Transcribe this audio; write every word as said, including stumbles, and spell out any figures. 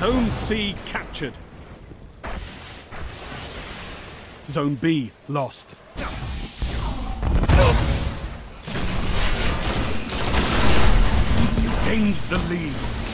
Zone C captured. Zone B lost. Gained the lead.